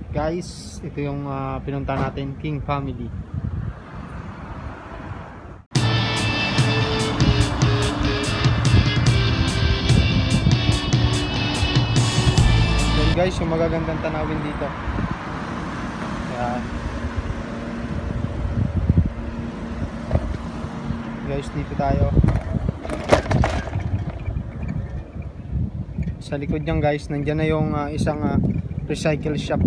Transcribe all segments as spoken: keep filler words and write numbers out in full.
Guys, ito yung uh, pinunta natin, King Family. Yan guys, yung magagandang tanawin dito. Yan. Guys, dito tayo. Sa likod niyan guys, nandiyan na yung uh, isang uh, recycle shop.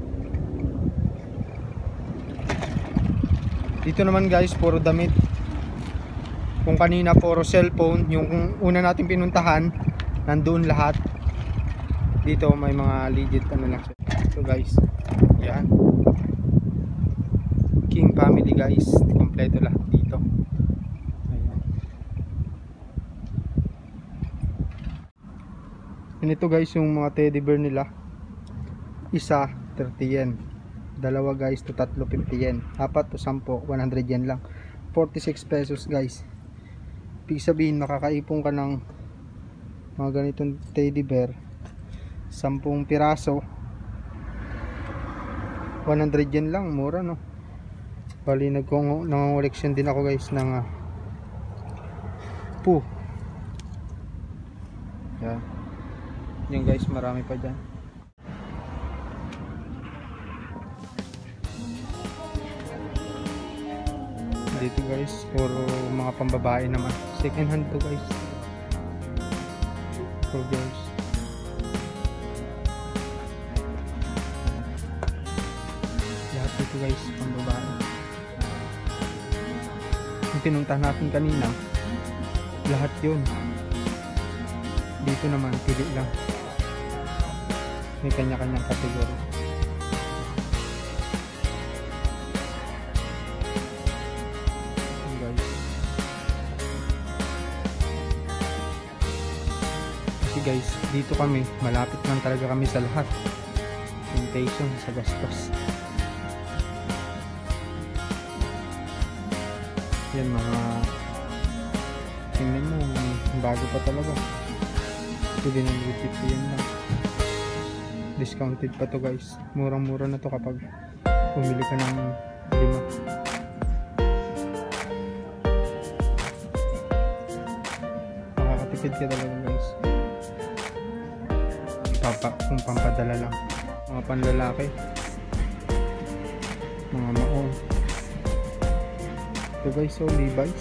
Dito naman guys, puro damit. Kung kanina puro cellphone, yung una natin pinuntahan, nandoon lahat. Dito may mga legit ano lang. So guys, yan. King Family guys, kompleto lahat dito. Ayan. Ito guys yung mga teddy bear nila. Isa thirty yen. Dalawa guys to tatlo fifty yen. Apat to sampo one hundred yen lang. forty-six pesos guys. Ibig sabihin makakaipon ka ng mga ganitong teddy bear sampung piraso. one hundred yen lang, mura no. Bali nagkong nangungoleksyon din ako guys ng uh, Pooh. Yan. Yan guys, marami pa dyan. Dito guys, puro mga pambabae naman. Second hand to guys. For girls. Lahat dito guys, pambabae. Yung pinuntahan natin kanina, lahat yun. Dito naman, pili lang. May kanya-kanyang kategori. Guys, dito kami, malapit lang talaga kami sa lahat. Temptation sa gastos. Yan mga tingnan mo, bago pa talaga. Ito din ang fifty yan lang. Discounted pa to guys. Murang mura na to kapag pumili ka ng lima. Makakatipid ka talaga guys. Papa, kung pampadala lang, mga panlalaki, mga maong. Ito guys, so Levi's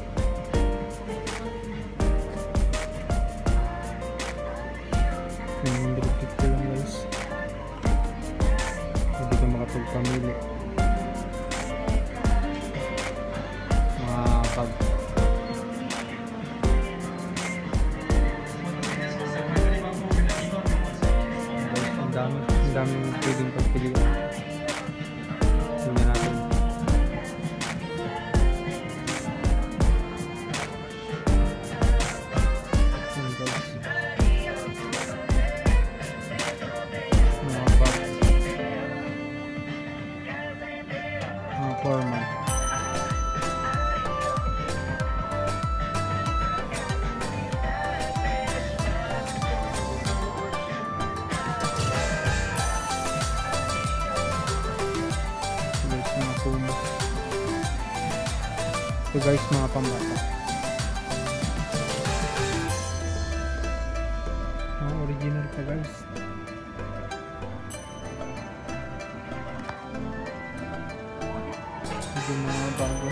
one hundred fifty lang guys. Hindi ka makapagpamili. Mga pag ang daming pwedeng pagpilihan. Tingnan natin. Ayan guys. Mga bag. Mga formal. Ito guys, mga pambata. Mga original pa guys. Ito mga bago.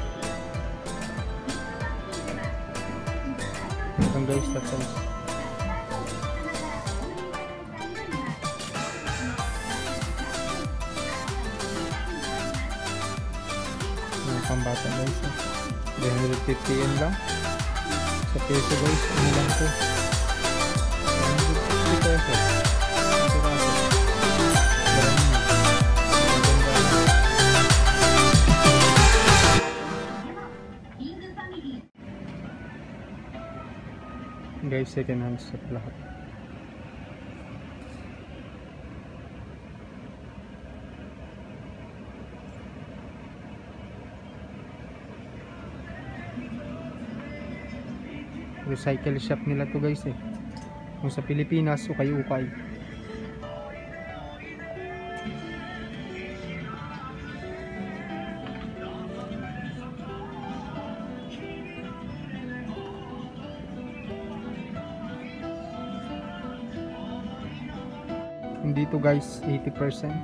Ito guys, tapos mga pambata guys. one hundred fifty yen lang. Sa peso guys, ano lang po, one hundred fifty pesos. Guys, second hand sa lahat. Recycle shop nila to guys eh. Kung sa Pilipinas, ukay-ukay. Hindi to guys, eighty percent.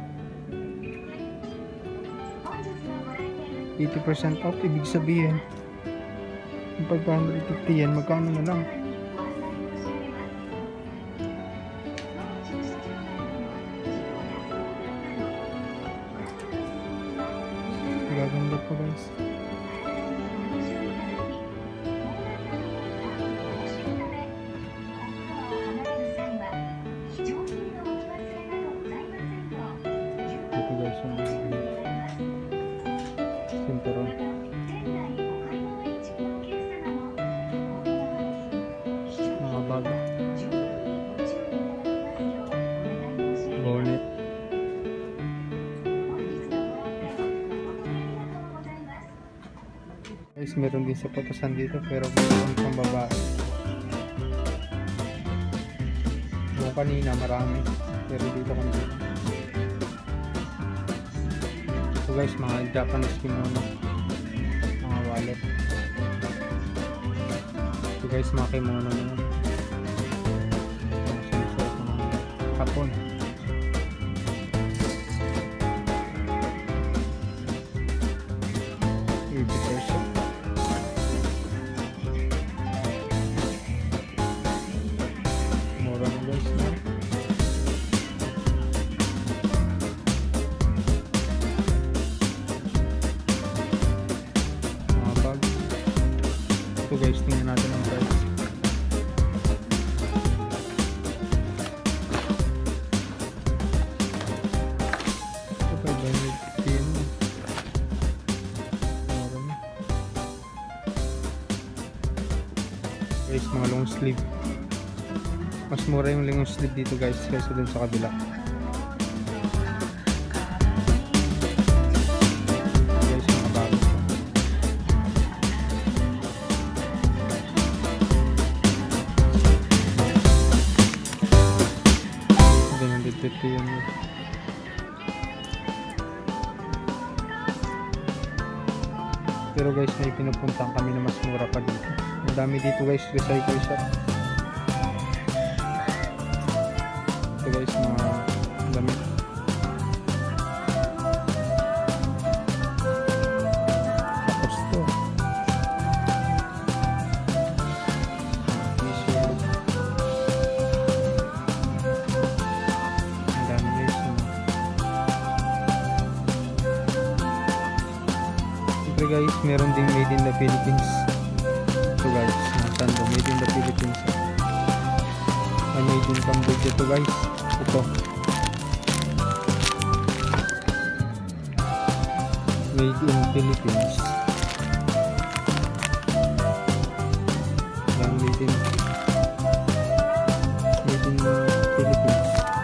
eighty percent off, ibig sabihin yung five hundred fifty yan, magkano na lang? Gaganda po guys. Ito guys yung sinturon. Mga bago. Bonnet. Guys, meron din sa patasan dito pero meron pang babae. Yung kanina marami pero dito kanina. So guys, mga Japanese kimono, mga wallet. So guys, mga kimono na yun. Mga sinusuot mga hapon. eighty percent. Mura na guys na. So guys, tingnan natin ang price. So five hundred fifty yun. Marami. Guys, mga long sleeve. Mas mura yung long sleeve dito guys kaysa dun sa kabila. fifty yun. Pero guys, may pinupuntahan kami na mas mura pa dito. Ang dami dito guys, recycle shop. Ito guys, mga damit. Tapos to t-shirt. Guys, meron ding made in the Philippines. So guys, nasan do made in the Philippines. Ay, made in Cambodia to guys. Ito. Made in Philippines. Yan, made in made in Philippines.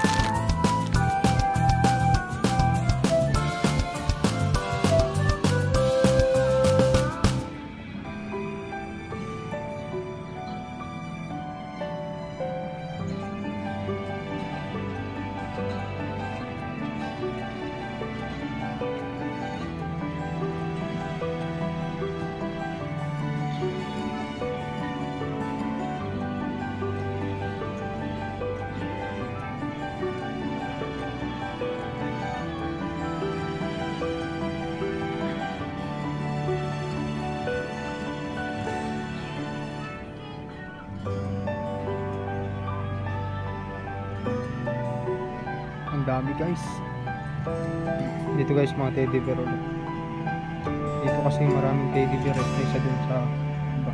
Dami guys. Dito guys, mga teddy bear ulit. Dito kasi maraming teddy bear at isa dun sa iba.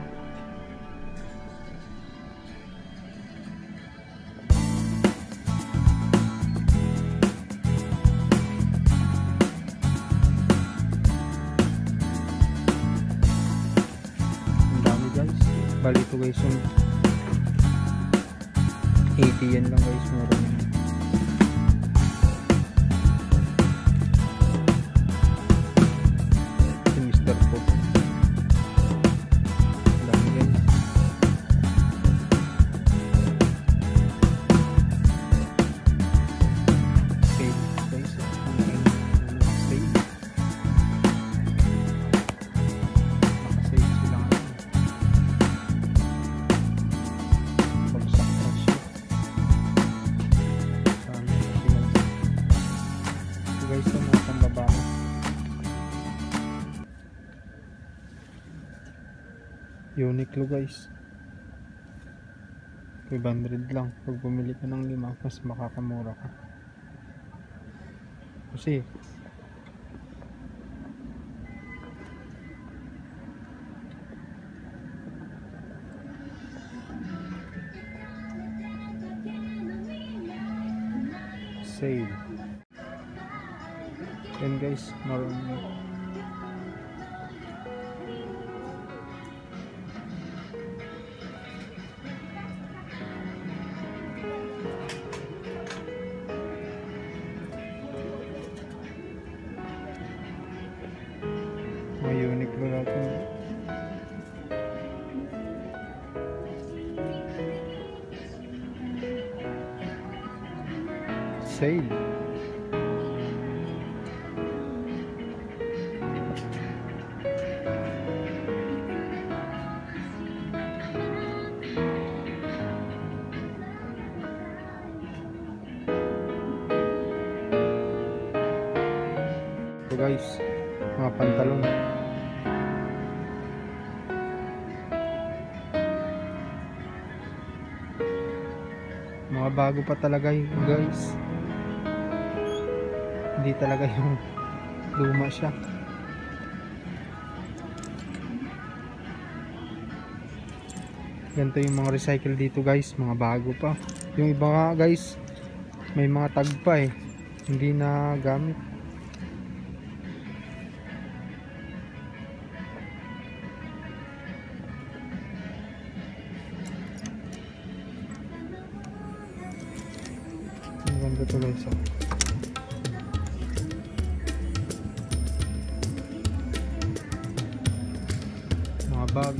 Ang dami guys. Bali ito guys yung eighty yen lang guys, meron yun. Uniqlo guys, five hundred lang. Pag bumili ka ng lima, mas makakamura ka kasi sale. Yan guys, marami. Mga Uniqlo natin. Sale. Ito guys, mga pantalon. Mga bago pa talaga yun guys, hindi talaga yung luma siya. Ganito yung mga recycle dito guys, mga bago pa. Yung iba nga guys, may mga tag pa eh, hindi na gamit. Ang ganda to guys oh. Mga bag.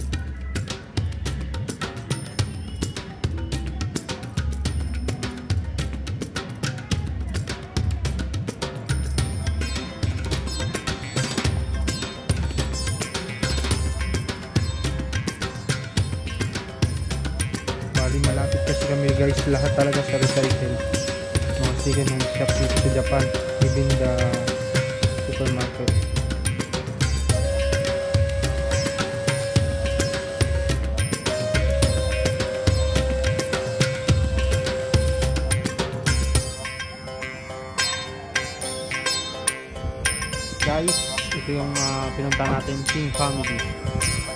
Bali malapit kasi kami guys, lahat talaga sa recycle. Mga second hand shop dito sa Japan, even the supermarket. Guys, ito yung uh, pinunta natin, King Family.